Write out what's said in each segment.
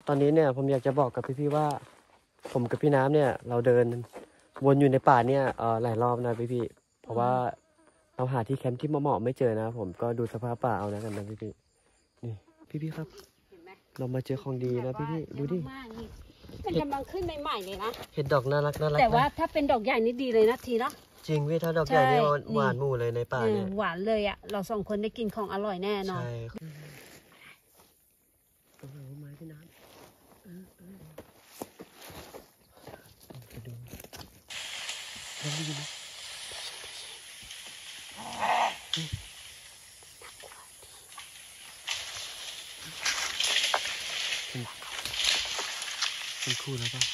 ตอนนี้เนี่ยผมอยากจะบอกกับพี่ๆว่าผมกับพี่น้ำเนี่ยเราเดินวนอยู่ในป่าเนี่ยหลายรอบนะพี่ๆเพราะว่าเราหาที่แคมป์ที่เหมาะไม่เจอนะผมก็ดูสภาพป่าเอานะกันนะพี่ๆนี่พี่ๆครับเรามาเจอของดีนะพี่ๆดูดิเป็นกำลังขึ้นใหม่ๆเลยนะเห็ดดอกน่ารักแต่ว่าถ้าเป็นดอกใหญ่นี่ดีเลยนะทีเนาะจริงพี่ถ้าดอกใหญ่นี่หวานหมู่เลยในป่าเนี่ยหวานเลยอ่ะเราสองคนได้กินของอร่อยแน่นอนใช่โอ้โหไม้พี่น้ำไปดูแล้วดูนะเป็นคู่แล้วป่ะ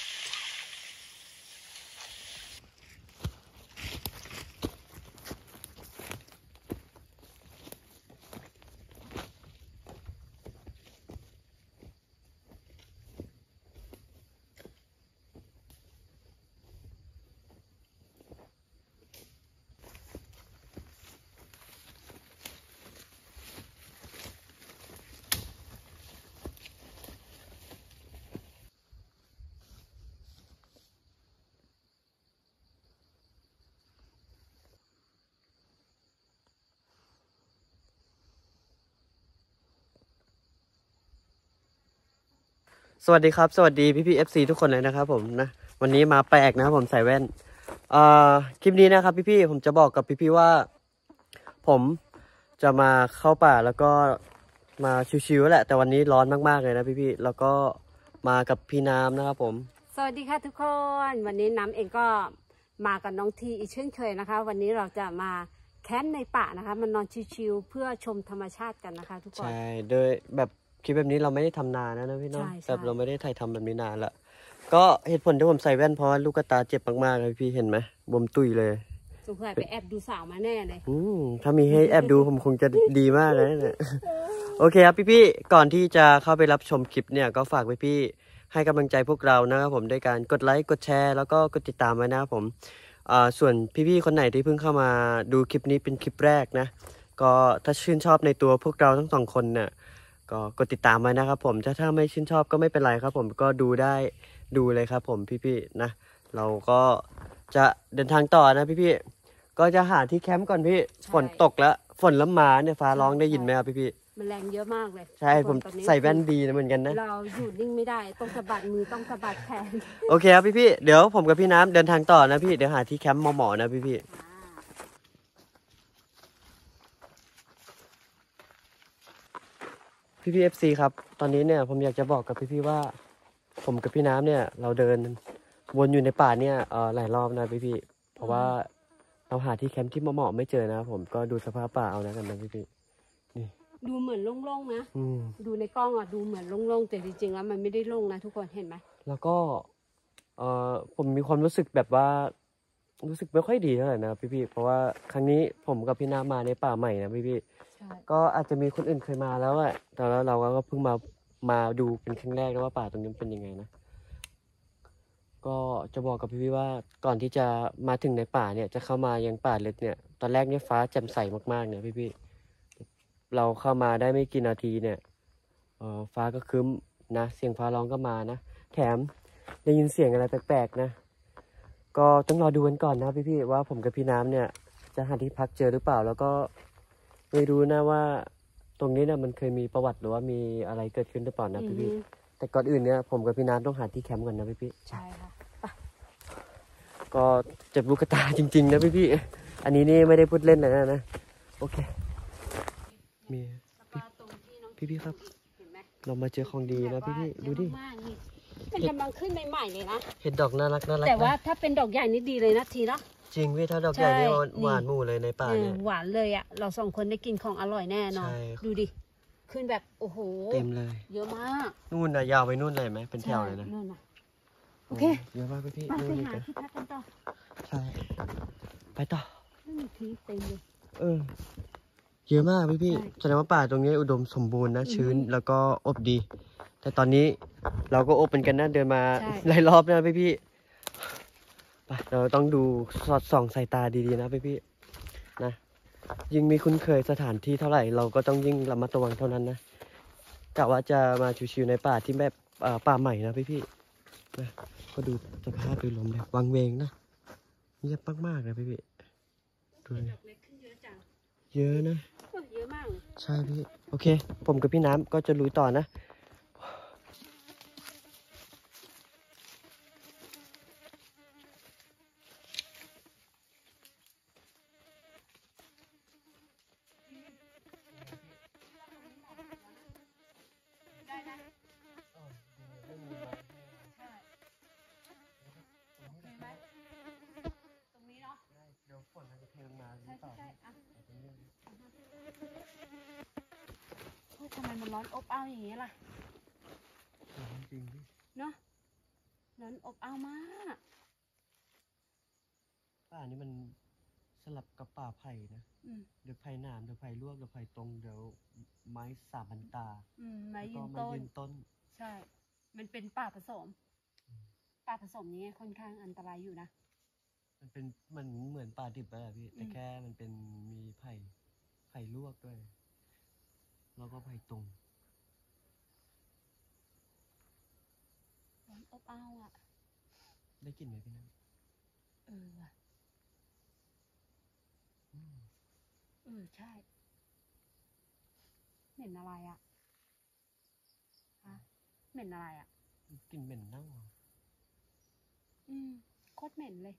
สวัสดีครับสวัสดีพี่ๆ FC ทุกคนเลยนะครับผมนะวันนี้มาแปลกนะครับผมใส่แว่นคลิปนี้นะครับพี่ๆผมจะบอกกับพี่ๆว่าผมจะมาเข้าป่าแล้วก็มาชิวๆแหละแต่วันนี้ร้อนมากๆเลยนะพี่ๆแล้วก็มากับพี่น้ำนะครับผมสวัสดีค่ะทุกคนวันนี้น้ำเองก็มากับน้องทีอีกเช่นเคยนะคะวันนี้เราจะมาแคมป์ในป่านะคะมันนอนชิวๆเพื่อชมธรรมชาติกันนะคะทุกคนใช่โดยแบบคลิปแบบนี้เราไม่ได้ทำนานนะพี่น้องแบบเราไม่ได้ถ่ายทำแบบนี้นานละก็เหตุผลที่ผมใส่แว่นเพราะว่าลูกตาเจ็บมากๆเลยพี่เห็นไหมบวมตุ้ยเลยสงสัยไปแอบดูสาวมาแน่เลยถ้ามีให้แอบดูผมคงจะดีมากเลยเนี่ยโอเคครับพี่ๆก่อนที่จะเข้าไปรับชมคลิปเนี่ยก็ฝากพี่ๆให้กำลังใจพวกเรานะครับผมด้วยการกดไลค์กดแชร์แล้วก็กดติดตามไว้นะครับผมส่วนพี่ๆคนไหนที่เพิ่งเข้ามาดูคลิปนี้เป็นคลิปแรกนะก็ถ้าชื่นชอบในตัวพวกเราทั้งสองคนเนี่ยก็กดติดตามไว้นะครับผมถ้าไม่ชื่นชอบก็ไม่เป็นไรครับผมก็ดูได้ดูเลยครับผมพี่ๆนะเราก็จะเดินทางต่อนะพี่ๆก็จะหาที่แคมป์ก่อนพี่ฝนตกแล้วฝนแล้วมาเนี่ยฟ้าร้องได้ยินไหมครับพี่ๆมันแรงเยอะมากเลยใช่ผมใส่แว่นดีนะเหมือนกันนะเราอยู่นิ่งไม่ได้ต้องสะบัดมือต้องสะบัดแขนโอเคครับพี่ๆเดี๋ยวผมกับพี่น้ำเดินทางต่อนะพี่เดี๋ยวหาที่แคมป์เหมาะๆนะพี่ๆพี่ๆ FC ครับตอนนี้เนี่ยผมอยากจะบอกกับพี่ๆว่าผมกับพี่น้ำเนี่ยเราเดินวนอยู่ในป่าเนี่ยหลายรอบนะพี่ๆเพราะว่าเราหาที่แคมป์ที่เหมาะไม่เจอนะผมก็ดูสภาพป่าเอานะกันนะพี่ๆนี่ดูเหมือนโล่งๆนะดูในกล้องอ่ะดูเหมือนโล่งๆแต่จริงๆแล้วมันไม่ได้โล่งนะทุกคนเห็นไหมแล้วก็ผมมีความรู้สึกแบบว่ารู้สึกไม่ค่อยดีเท่าไหร่นะพี่ๆเพราะว่าครั้งนี้ผมกับพี่น้ำมาในป่าใหม่นะพี่ๆก็อาจจะมีคนอื่นเคยมาแล้วอะแต่แล้วเราก็เพิ่งมาดูเป็นครั้งแรกนะว่าป่าตรงนี้เป็นยังไงนะก็จะบอกกับพี่ๆว่าก่อนที่จะมาถึงในป่าเนี่ยจะเข้ามายังป่าลึกเนี่ยตอนแรกเนี่ยฟ้าแจ่มใสมากๆเนี่ยพี่ๆเราเข้ามาได้ไม่กี่นาทีเนี่ยฟ้าก็ครึ้มนะเสียงฟ้าร้องก็มานะแถมได้ยินเสียงอะไรแปลกๆนะก็ต้องรอดูกันก่อนนะพี่ๆว่าผมกับพี่น้ำเนี่ยจะหาที่พักเจอหรือเปล่าแล้วก็ไม่รู้นะว่าตรงนี้เนี่ยมันเคยมีประวัติหรือว่ามีอะไรเกิดขึ้นหรือเปล่านะพี่ๆแต่ก่อนอื่นเนี่ยผมกับพี่น้ำต้องหาที่แคมป์ก่อนนะพี่ๆใช่ค่ะก็เจ็บลูกตาจริงๆนะพี่ๆอันนี้นี่ไม่ได้พูดเล่นเลยนะโอเคมีพี่ๆครับเรามาเจอของดีนะพี่ๆดูดิเป็นกำลังขึ้นใหม่ๆเลยนะเห็ดดอกน่ารักแต่ว่าถ้าเป็นดอกใหญ่นี่ดีเลยนะทีเนาะจริงพี่ถ้าดอกใหญ่นี่หวานหมู่เลยในป่าเนี่ยหวานเลยอ่ะเราสองคนได้กินของอร่อยแน่นอนดูดิขึ้นแบบโอ้โหเต็มเลยเยอะมากนู่นนะยาวไปนู่นเลยไหมเป็นแถวเลยนะโอเคเยอะมากพี่ไปหาที่พักกันต่อใช่ไปต่อไม่มีที่เต็มเลยเยอะมากพี่แสดงว่าป่าตรงนี้อุดมสมบูรณ์นะชื้นแล้วก็อบดีแต่ตอนนี้เราก็อบเป็นกันนะเดินมาหลายรอบนะพี่ไปเราต้องดูสอดส่องสายตาดีๆนะพี่นะยิ่งมีคุ้นเคยสถานที่เท่าไหร่เราก็ต้องยิ่งระมัดระวังเท่านั้นนะกะว่าจะมาชิวๆในป่าที่แบบป่าใหม่นะพี่ๆนะก็ดูสภาพดูลมแบบวังเวงนะเงียบมากๆนะพี่ๆดูดดิอกเล็กขึ้นเยอะจังเยอะนะเยอะมากเลยใช่พี่โอเค ผมกับพี่น้ำก็จะลุยต่อนะได้นะใช่มีไหมตรงนี้เนาะเดี๋ยวฝนมันจะเทลงมาใช่ใช่ใช่อ่ะตรงนี้โอ้ยทำไมมันร้อนอบอ้าวอย่างนี้ล่ะจริงพี่เนาะร้อนอบอ้าวมากป่านี้มันสลับกับป่าไผ่นะอืมเดี๋ยวไผ่หนามเดี๋ยวไผ่ลวกเดี๋ยวไผ่ตรงเดี๋ยวไม้สาบันตาไม้แล้วยืก็นไม้ต้นยืนต้นใช่ มันเป็นป่าผสม ป่าผสมนี้ค่อนข้างอันตรายอยู่นะมันเป็นมันเหมือนป่าดิบอะพี่อืแต่มแค่มันเป็นมีไผ่ลวกด้วย แล้วก็ไผ่ตรงร้อนอบอ้าวอ่ะได้กลิ่นไหมพี่น้ว่ะำใช่ เหม็นอะไรอ่ะฮะเหม็นอะไรอ่ะกลิ่นเหม็นเน่าอะโคตรเหม็นเลย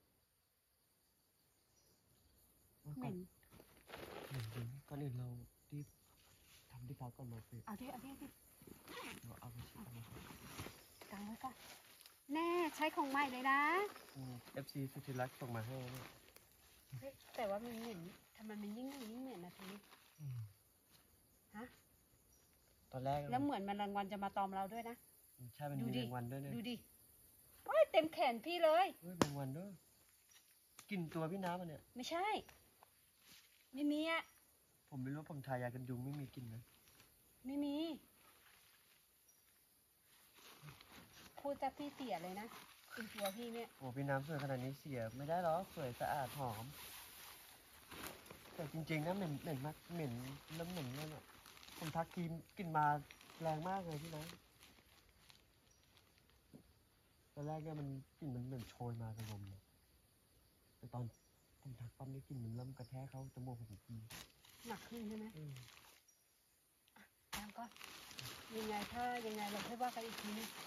ว่าเหก่อม็นนเหม็นจริงก่อนอื่นเราที่ทำที่พักก่อนมาพี่เอาที่เราเอาไปชิมนะกางไว้ก่อน แน่ใช้ของใหม่เลยนะ FC สุธิรักษ์ส่งมาให้เนี่ยเฮ้ยแต่ว่ามันเหม็นทำไมมันยิ่งเหม็นนะทีนี้ ฮะตอนแรกแล้วเหมือนมันรางวัลจะมาตอมเราด้วยนะใช่มันดูมีดิแมงวันด้วยเนี่ยดูดิโอ้ยเต็มแขนพี่เลยเฮ้ยแมงวันด้วยกลิ่นตัวพี่น้ำมันเนี่ยไม่ใช่ ไม่มีอ่ะผมไม่รู้ผมทายากันยุงไม่มีกลิ่นนะไม่มี พูดจะพี่เสียเลยนะกินตัวพี่เนี่ยโอ้พี่น้ำสวยขนาดนี้เสียไม่ได้หรอกสวยสะอาดหอม แต่จริงๆนะเหม็นมากเหม็นแล้วเหม็นเนี่ยน่ะผมทักทีมกลิ่นมาแรงมากเลยพี่น้ำตอนแรกเนี่ยมันกลิ่นมันเหมือนโชยมากับลมเลยแต่ตอนผมทักปั๊มนี่กลิ่นมันเริ่มกระแทกเข้าจมูกผมทีหนักขึ้นใช่ไหมตามก็ยังไงถ้ายังไงเราค่อยว่ากันอีกทีนึง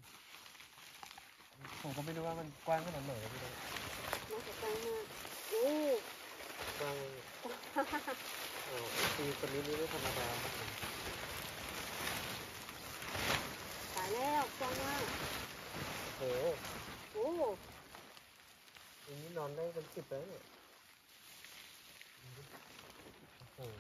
ผมก็ไม่รู้ว่ามันกว้างขนาดไหนนะพี่น้ำน้องจะกลางมากโอ้กว้างตีคนนี้นี่ไม่ธรรมดาครับผมตายแล้วกว้างมากโอ้โหโอ้อันนี้นอนได้เป็น10แล้วเนี่ยโอ้โห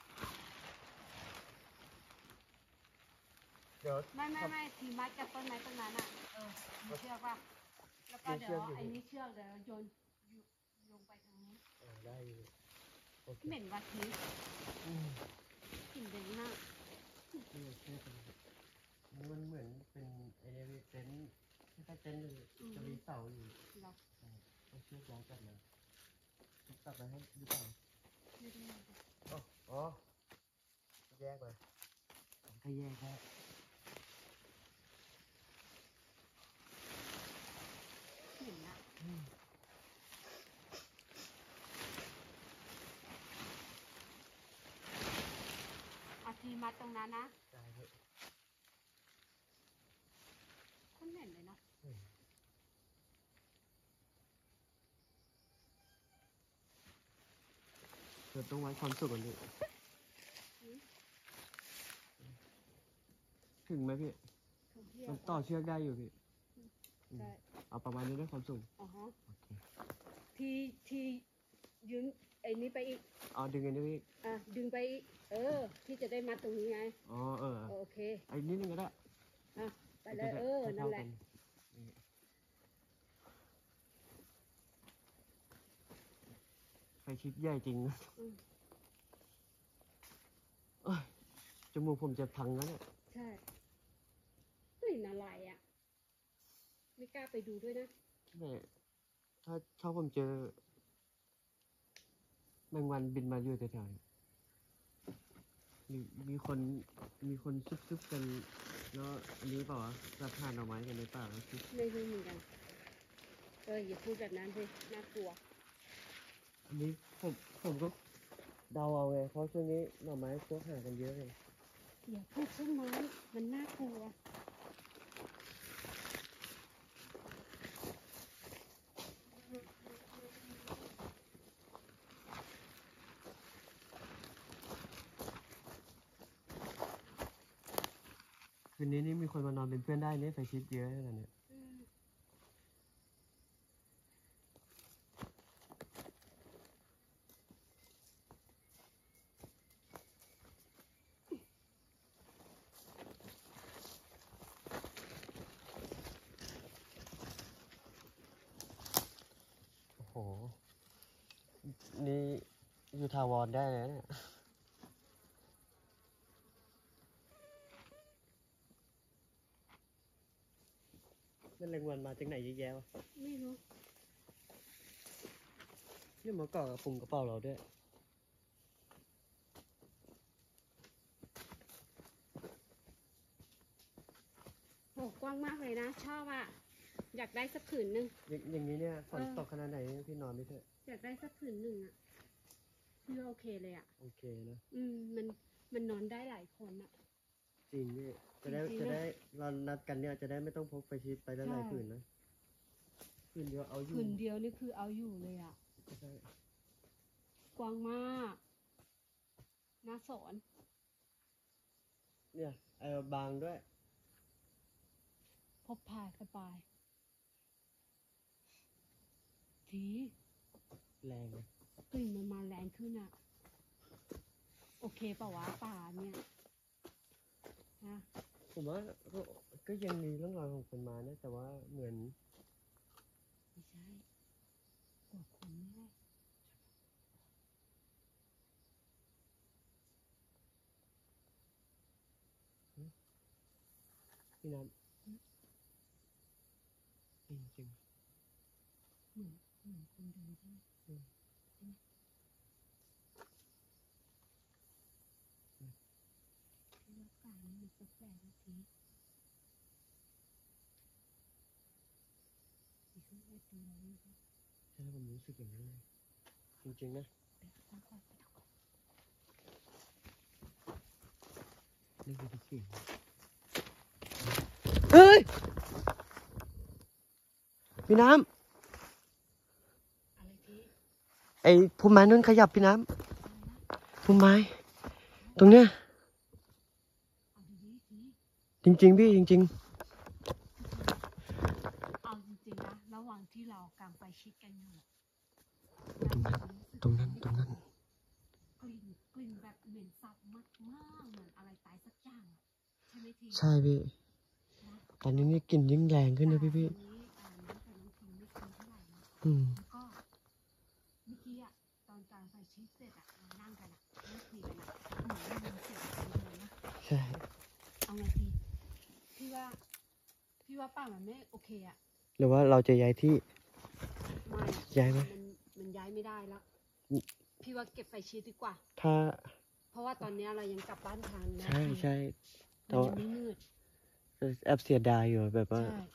เดี๋ยวไม่ทีมัดกับต้นไม้ต้นนั้นอ่ะมีเชือกป่ะแล้วก็เดี๋ยวไอ้นี่เชือกเดี๋ยวโยนลงไปทางนี้ได้อยู่โอเคเหม็นวัดนี้อืมกลิ่นเด่นมากนี่โอเคเป็นมันเหมือนเป็นไอ้เนี่ยพี่เต็นท์คล้ายๆเต็นท์เลยจะมีเสาอยู่เราต้องเชือกย้ายกลับมาตัดไปให้หรือเปล่าไม่ได้อ๋อแยกไปถ้าแยกได้เหม็นอ่ะเอาทีมัดตรงนั้นนะได้เลยคนเหม็นเลยเนาะเราต้องไว้ความสุขกันดิถึงไหมพี่ทุกเที่ยมัวนต่อเชือกได้อยู่พี่ได้เอาประมาณนี้ได้ความสุขอ๋อฮะโอเคทียืนไอ้นี้ไปอีกเอาดึงอันนี้พี่ดึงไปอีกที่จะได้มัดตรงนี้ไงอ๋อโอเคไอ้นิดนึงก็ได้ไปเลยนั่นแหละไฟชิปใหญ่จริงนะอืมเอ้ยจมูกผมจะพังแล้วเนี่ยใช่กลิ่นอะไรอ่ะ ไม่กล้าไปดูด้วยนะแต่ถ้าผมเจอแมงวันบินมาอยู่แถวๆนี้มีคนซุบๆกันแล้วอันนี้เปล่าวะจะทานหน่อไม้กันในป่าแล้วคือไม่รู้เหมือนกันอย่าพูดแบบนั้นสิน่ากลัวอันนี้ผมก็เดาเอาไงเพราะช่วงนี้หน่อไม้พวกหากันเยอะเลยอย่าพูดต้นไม้มันน่ากลัวคืนนี้นี่มีคนมานอนเป็นเพื่อนได้เนี่ยไฟชิดเยอะขนาดเนี้ย โอ้โห นี่อยู่ทาวรได้เลยเนี่ยนั่นแรงวันมาจากไหนเยอะแยะวะไม่รู้นี่มาเกาะกับปุ่มกระเป๋าเราด้วยโหกว้างมากเลยนะ ชอบอ่ะ อยากได้สักผืนหนึ่งอย่างนี้เนี่ยฝนตกขนาดไหนพี่นอนไม่เถอะอยากได้สักผืนหนึ่งอ่ะพี่ว่าโอเคเลยอ่ะโอเคนะมันนอนได้หลายคนอ่ะจริงนี่จะได้จริงๆจะได้เรานัดกันเนี่ยจะได้ไม่ต้องพกไฟชิดไปแล้วหลายผืนนะผืนเดียวเอาอยู่ผืนเดียวนี่คือเอาอยู่เลยอ่ะใช่กว้างมากน่าสอนเนี่ยบางด้วยพบพาสบายทีแรงนะกลิ่นมันมาแรงขึ้นอ่ะ โอเคเปล่าวะป่าเนี่ยนะผมว่าก็ยังมีร่องรอยของคนมานะแต่ว่าเหมือนไม่ใช่กลัวคนไม่ได้พี่น้ำจริงจริงเหมือนคนเดินใช่ไหมๆอืมใช่ไหมที่ว่าป่านี่มันแปลกๆนะทีมีเครื่องเล่นดูเราไหมคะใช่ผมรู้สึกอย่างนั้นเลยจริงๆนะไปทำก่อนไปทำก่อนนี่คือเสียงเฮ้ยพี่น้อะไรทีำไอ้พุ่มไม้นั่นขยับพี่น้ำพุ่มไม้ตรงเนี้ยเอาดีๆทีจริงๆพี่จริงเอาจริงๆนะระหว่างที่เรากางไฟชิดกันอยู่ๆตรงนั้นกลิ่นแบบเหม็นสาบมากเหมือนอะไรตายสักอย่างอะใช่ไหมทีใช่พี่นะตอนนี้นี่กลิ่นยิ่งแรงขึ้นนะพี่อันนี้น้ำกับน้ำพิงไม่คุ้นเท่าไหร่นะอืมแล้วก็เมื่อกี้อะตอนกลางไฟชิดเสร็จอะเรานั่งกันอะนั่งคุยกันอะเหมือนได้ยินเสียงคนเดินนะใช่เอาไงทีพี่ว่าป้ามันไม่โอเคอะหรือว่าเราจะย้ายที่ไม่อะย้ายไหมมันย้ายไม่ได้แล้วพี่ว่าเก็บไฟชิดดีกว่าถ้าเพราะว่าตอนเนี้ยเรายังกลับบ้านทันนะใช่ใช่แต่มันว่ายังไม่มืดแอบเสียดายอยู่แบบว่าใช่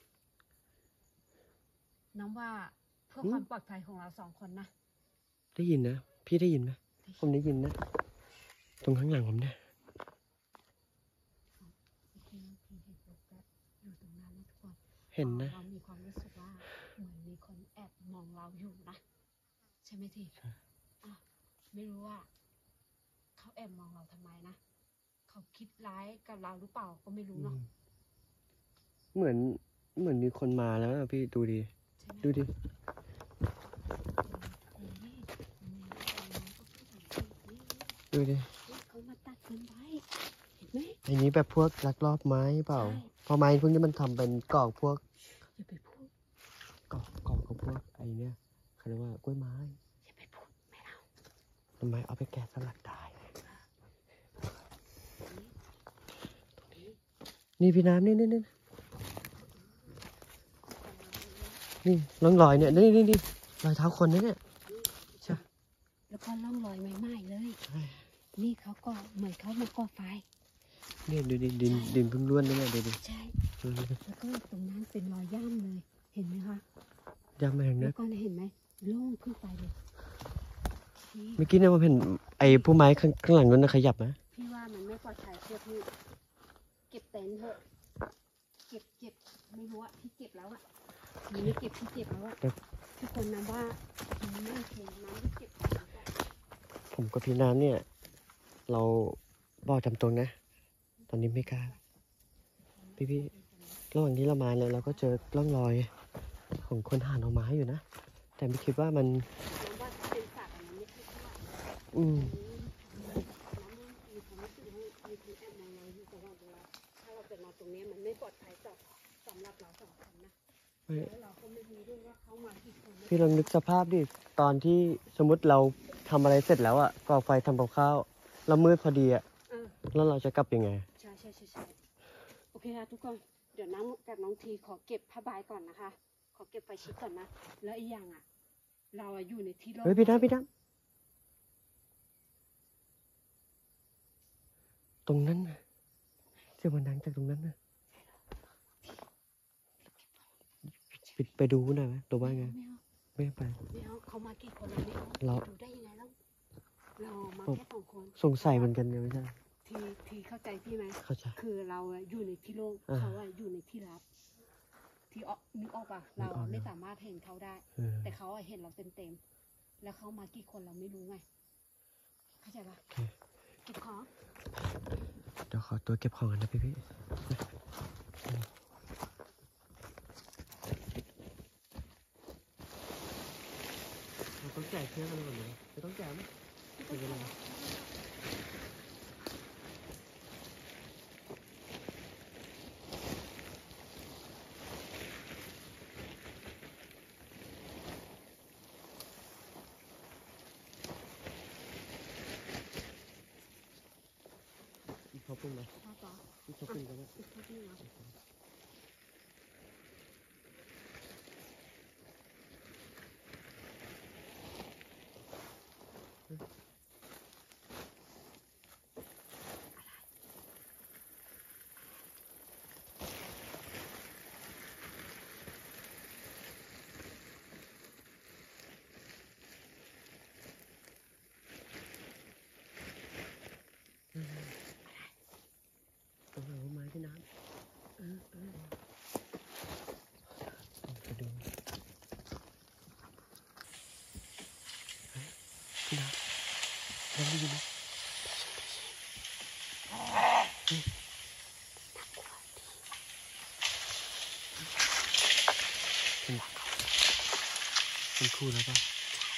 น้องว่าเพื่อความปลอดภัยของเราสองคนนะได้ยินนะพี่ได้ยินไหมผมได้ยินนะ ตรงข้างหลังผมเนี่ยโอเคพี่เห็นแบบอยู่ตรงนั้นนะทุกคนเห็นนะเรามีความรู้สึกว่าเหมือนมีคนแอบมองเราอยู่นะใช่ไหมทีอ่ะไม่รู้ว่าเขาแอบมองเราทำไมนะเขาคิดร้ายกับเราหรือเปล่าก็ไม่รู้เนาะเหมือนมีคนมาแล้วอะพี่ดูดิใช่ไหมดูดินี่น้องก็พูดอย่างนี้ดูดิเขามาตัดเงินไว้เห็นไหมอันนี้แบบพวกลักลอบไม้เปล่าใช่เพอไม้พวกนี้มันทำเป็นกรอกพวกอย่าไปพูดกรอกของพวกไอ้เนี่ยเขาเรียกว่ากล้วยไม้อย่าไปพูดไม่เอาทำไมเอาไปแกะสลักได้ นี่พี่น้ำนี่ร่องรอยเนี่ยนี่รอยเท้าคนนะเนี่ยใช่แล้วก็ร่องรอยใหม่ๆเลยใช่นี่เขาก็เหมือนเขามาก่อไฟเนี่ยดูดิดินเพิ่งร่วนนี่ไงดูดิใช่แล้วก็ตรงนั้นเป็นรอยย่ำเลยเห็นไหมคะย่ำมาอย่างแล้นี้วก็เห็นไหมโล่งขึ้นไปเลยพี่เมื่อกี้เนี่ยผมเห็นไอ้ผู้ไม้ข้างหลังนั้นนะขยับนะพี่ว่ามันไม่ปลอดภัยเพื่อพี่เก็บเต็นท์เถอะเก็บไม่รู้อะพี่เก็บแล้วอะมันไม่เก็บพี่เก็บแล้วอะทุกคนนะว่ามันไม่เห็นน้ำที่เก็บของอะผมกับพี่น้ำเนี่ย เราบอกจำตรงนะ ตอนนี้ไม่กล้าพี่ระหว่างที่เรามาเนี่ยเราก็เจอร่องรอยของคนหาหน่อไม้อยู่นะ แต่ไม่คิดว่ามันน้ำว่าถ้าเป็นสัตว์อะมันไม่คิดว่าอืมน้ำมันมีความรู้สึกว่ามีคนแอบมองเราอยู่ตลอดเวลาถ้าเราเกิดมาตรงนี้มันไม่ปลอดภัยสำหรับเราสองคนนะแล้วเราก็ไม่รู้ด้วยว่าเขามากี่คนพี่ลองนึกสภาพดิตอนที่สมมติเราทำอะไรเสร็จแล้วอ่ะก่อไฟทำกับข้าวแล้วมืดพอดีอ่ะแล้วเราจะกลับยังไงใช่โอเคค่ะทุกคนเดี๋ยวน้องกับน้องทีขอเก็บผ้าใบก่อนนะคะขอเก็บไฟชิดก่อนนะแล้วอีกอย่างอ่ะเราอยู่ในที่โล่งเฮ้ยพี่น้ำตรงนั้นน่ะเสียงมันดังจากตรงนั้นนะไปดูหน่อยไหมตัวว่าไงไม่ไปไม่เอาเขามากี่คนแล้วไม่เอาเราดูได้ยังไงแล้วเรามาแค่สองคนสงสัยเหมือนกันเนี่ยไม่ใช่ทีเข้าใจพี่ไหมเข้าใจคือเราอะอยู่ในที่โล่งอ่าเขาอะอยู่ในที่ลับที่นึกออกปะเราอะไม่สามารถเห็นเขาได้เออแต่เขาอะเห็นเราเต็มๆแล้วเขามากี่คนเราไม่รู้ไงเข้าใจปะโอเคเก็บของเดี๋ยวขอตัวเก็บของกันนะพี่เราต้องแจกเพื่อนกันก่อนเลยไม่ต้องแจกไหมไม่เป็นไรอีกเขาปุ่นไหมมาต่ออีกเขาปุ่นกันนะอีกทีนึงนะตรงไหนว่าไม้พี่น้ำไปดูพี่น้ำได้ยินไหมเป็นคู่แล้วป่ะ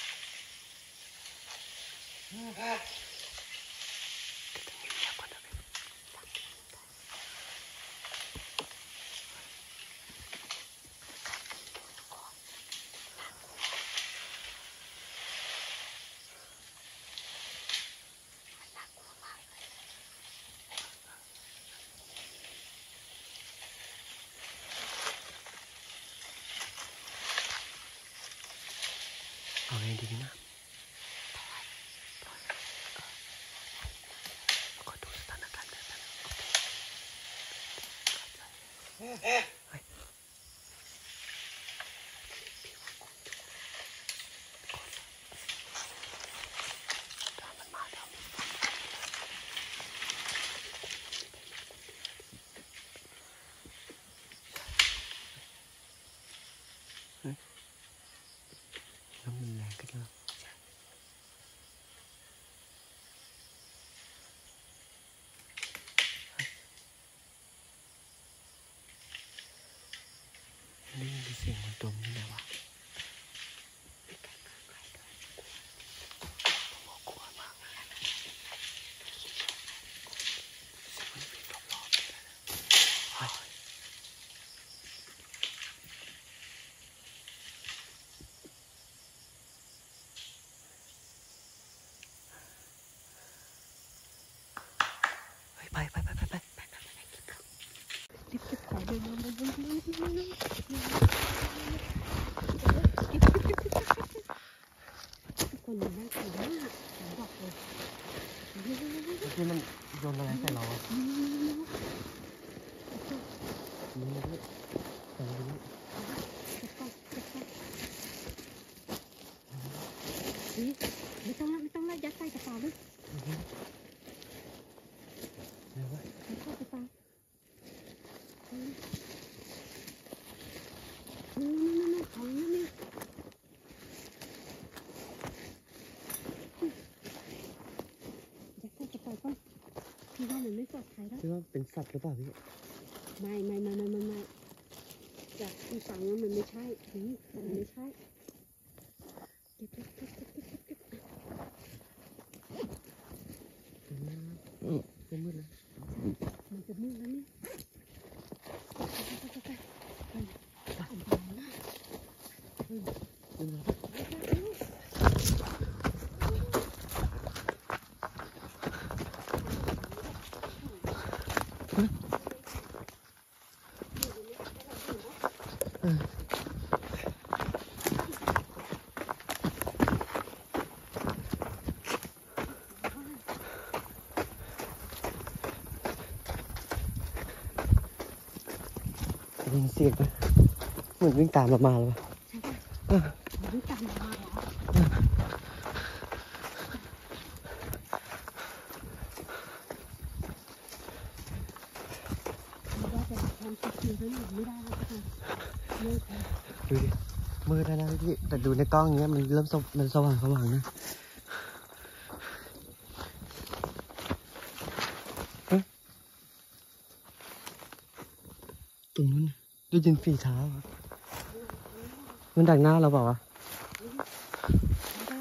เอาไงดีพี่น้ำขอดูสถานการณ์แบบนั้นเฮ้ยถ้ามันมาแล้วน้ำมันแรงขึ้นแล้วนี่มีเสียงมันตรงนี่แหละวะผมกลัวมากเลยเสียงมันวิ่งรอบๆเลยนะเฮ้ยไปรีบเก็บของเร็วสัตว์หรือเปล่าพี่ไม่จากที่ฟังว่ามันไม่ใช่มันไม่ใช่เก็บเป็นมืดเลยมันจะมืดแล้วนี่ได้ยินเสียงไหมเหมือนวิ่งตามเรามาเลยมันไม่ตามมาเหรอไม่ได้แต่ทำติดอยู่แล้วไม่ได้แล้วทุกคนมืดเลยดูดิมืดแล้วนะพี่แต่ดูในกล้องเนี้ยมันเริ่มมันสว่างนะตรงนู้นได้ยินฝีเท้าอะมันดักหน้าเราเปล่าวะไม่ได้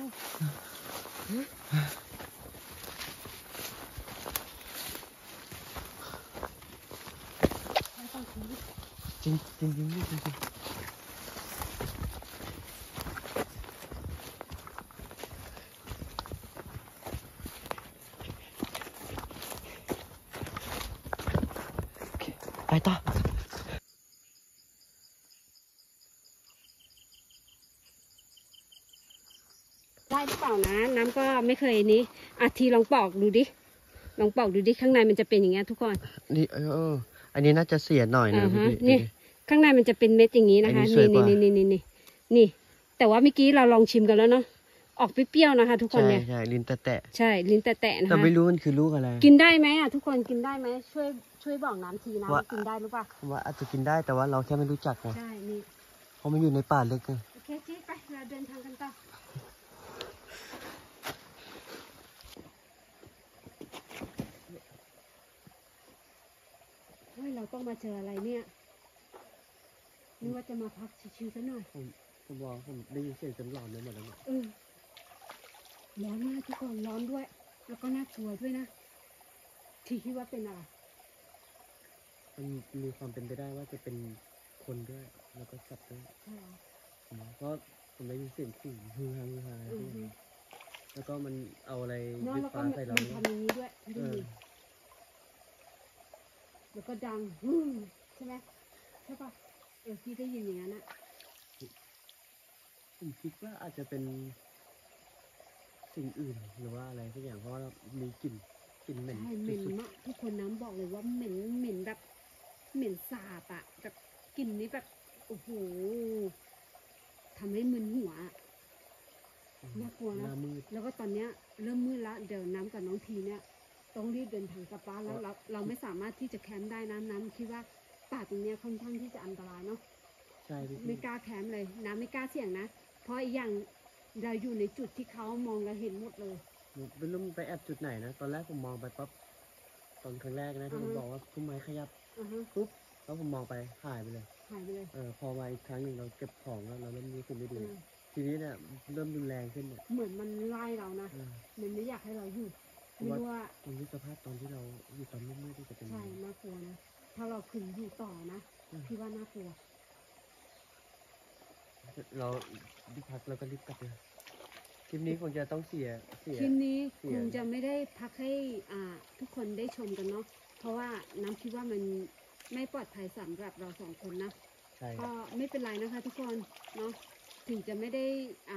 ไม่ต้องคิดจริงจริงจริงจริงจริงโอเคไปต่อได้หรือเปล่านะน้ำก็ไม่เคยนี้ทีลองปอกดูดิลองปอกดูดิข้างในมันจะเป็นอย่างเงี้ยทุกคนนี่อันนี้น่าจะเสียหน่อยนะพี่นี่ข้างในมันจะเป็นเม็ดอย่างนี้นะคะอันนี้สวยกว่านี่แต่ว่าเมื่อกี้เราลองชิมกันแล้วเนาะออกเปรี้ยวๆนะคะ ทุกคนใช่เนี่ยใช่ลิ้นแตะใช่ลิ้นแตะๆนะแต่คะไม่รู้มันคือลูกอะไรกินได้ไหมทุกคนกินได้ไหมช่วยบอกน้ำทีนะว่าว่ากินได้หรือเปล่าผมว่าอาจจะกินได้แต่ว่าเราแค่ไม่รู้จักไงใช่นี่เพราะมันอยู่ในป่าลึกไงโอเคจี้ไปเราเดินทางกันต่อเฮ้ยเราต้องมาเจออะไรเนี่ยนึกว่าจะมาพักชิวๆซะหน่อยผมบอกผมได้ยินเสียงจนหลอนไปหมดแล้วเนี่ยร้อนมากทุกคนร้อนด้วย แล้วก็น่ากลัวด้วยนะทีคิดว่าเป็นอะไรมันมีความเป็นไปได้ว่าจะเป็นคนด้วยแล้วก็สัตว์ด้วยใช่เหรอเพราะผมได้ยินเสียงขู่ฮือฮาอือฮึแล้วก็มันเอาอะไรเนอะยึดแล้วก็ฟ้ามันใส่เราทำอย่างนี้ด้วยได้ยินแล้วก็ดังใช่ไหมใช่ปะพี่ได้ยินอย่างนั้นอะผมคิดว่าอาจจะเป็นสิ่งอื่นหรือว่าอะไรสักอย่างเพราะว่ามีกลิ่นเหม็นใช่เหม็นสุดมากทุกคนน้ำบอกเลยว่าเหม็นแบบเหม็นสาบอะแบบกลิ่นนี้แบบโอ้โหทำให้มึนหัวอะๆน่ากลัวนะหน้ามืดแล้วก็ตอนเนี้ยเริ่มมืดแล้วเดี๋ยวน้ำกับน้องทีเนี่ยต้องรีบเดินทางกลับบ้านแล้วเราไม่สามารถที่จะแคมป์ได้นะน้ำคิดว่าป่าตรงเนี้ยค่อนข้างที่จะอันตรายเนาะใช่พี่ไม่กล้าแคมป์เลยน้ำไม่กล้าเสี่ยงนะเพราะอีกอย่างเราอยู่ในจุดที่เขามองเราเห็นหมดเลยไม่รู้มันไปแอบจุดไหนนะตอนแรกผมมองไปปั๊บตอนครั้งแรกนะที่ผมบอกว่าพุ่มไม้ขยับอ่าฮะปุ๊บแล้วผมมองไปหายไปเลยหายไปเลยพอมาอีกครั้งหนึ่งเราเก็บของแล้วเราเริ่มรู้สึกไม่ดีอืมทีนี้เนี่ยเริ่มรุนแรงขึ้นเนี่ยเหมือนมันไล่เรานะเออมันไม่อยากให้เราอยู่เพราะไม่ว่ารู้ว่าตอนนี้สภาพตอนที่เราอยู่ตอนมืดๆที่จะเป็นยังใช่ไงน่ากลัวนะถ้าเราขืนอยู่ต่อนะอืมพี่ว่าน่ากลัวเรารีบพักแล้วก็รีบกลับเลยคลิปนี้คงจะต้องเสียคลิปนี้เสียคงจะไม่ได้พักให้ทุกคนได้ชมกันเนาะเพราะว่าน้ำคิดว่ามันไม่ปลอดภัยสำหรับเราสองคนนะใช่คก็รับไม่เป็นไรนะคะ ทุกคนเนาะถึงจะไม่ได้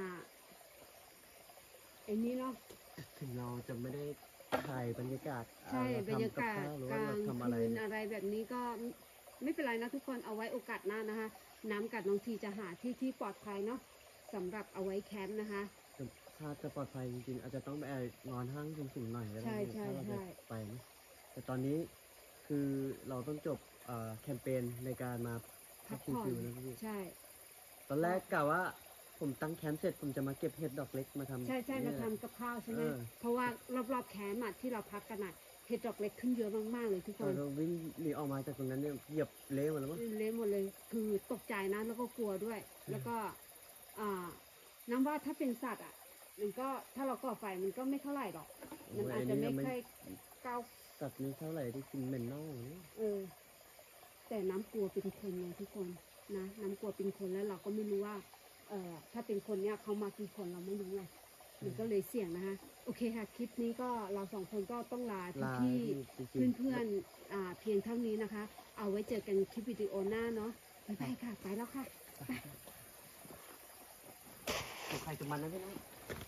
ไอ้นี้เนาะถึงเราจะไม่ได้ถ่ายบรรยากาศใช่เบรรยากาศทำบข้วหรือก ว่าลางเราทำอะไรคืนอะไรแบบนี้ก็ไม่เป็นไรนะทุกคนเอาไว้โอกาสหน้านะคะ น้ำกับน้องทีจะหาที่ปลอดภัยเนาะสำหรับเอาไว้แคมป์นะคะถ้าจะปลอดภัยจริงๆ อาจจะต้องไปนอนห้างสูงๆหน่อยก็ได้ใช่ใช่ถ้าเราใช่จะไปนะแต่ตอนนี้คือเราต้องจบแคมเปญในการมาพักชิผ่อนวๆนะพี่ใช่ตอนแรกกะว่าผมตั้งแคมป์เสร็จผมจะมาเก็บเห็ดดอกเล็กมาทำใช่นี่มาแหละทำกับข้าวใช่ไหมเออเพราะว่ารอบๆแคมป์อะที่เราพักกันอะเห็ดดอกเล็กขึ้นเยอะมากๆเลยทุกคนเราวิ่งหนีออกมาจากตรงนั้นเนี่ยเหยียบเละหมดแล้วมั้งเละหมดเลยคือตกใจนะแล้วก็กลัวด้วย แล้วก็น้ำว่าถ้าเป็นสัตว์อ่ะมันก็ถ้าเราก่อไฟมันก็ไม่เท่าไหร่หรอกมันอาจจะไม่ค่อยก้าวสัตว์นี้เท่าไหร่ที่กินเหม็นเน่าเนี่ยแต่น้ำกลัวเป็นคนเลยทุกคนนะน้ำกลัวเป็นคนแล้วเราก็ไม่รู้ว่าถ้าเป็นคนเนี้ยเขามากี่คนเราไม่รู้ไงมันก็เลยเสี่ยงนะคะโอเคค่ะคลิปนี้ก็เราสองคนก็ต้องลาพี่ๆเพื่อนๆเพียงเท่านี้นะคะ เอาไว้เจอกันคลิปวิดีโอหน้าเนาะบ๊ายบายค่ะไปแล้วค่ะใครจะมันนะพี่น้อง